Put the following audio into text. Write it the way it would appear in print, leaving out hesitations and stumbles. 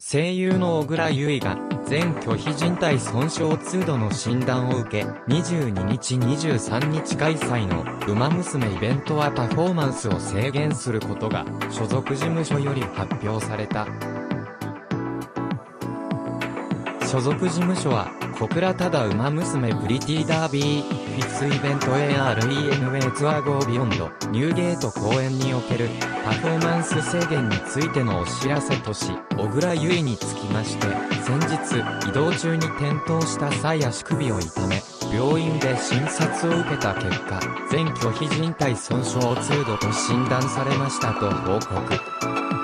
声優の小倉優衣が、全拒否靭帯損傷2度の診断を受け、22日23日開催の、ウマ娘イベントはパフォーマンスを制限することが、所属事務所より発表された。所属事務所は、小倉忠ウマ娘プリティダービー、フィスイベント ARENA ツアーゴービヨンド、ニューゲート公演における、パフォーマンス制限についてのお知らせとし、小倉優衣につきまして、先日、移動中に転倒した際足首を痛め、病院で診察を受けた結果、全拒否靭帯損傷2度と診断されましたと報告。